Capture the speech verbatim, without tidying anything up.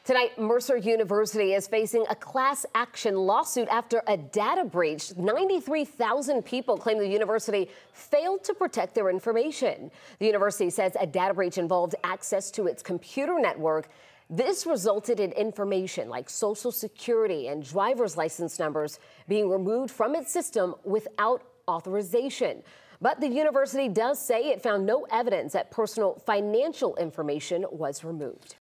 Tonight, Mercer University is facing a class action lawsuit after a data breach. ninety-three thousand people claim the university failed to protect their information. The university says a data breach involved access to its computer network. This resulted in information like social security and driver's license numbers being removed from its system without authorization. But the university does say it found no evidence that personal financial information was removed.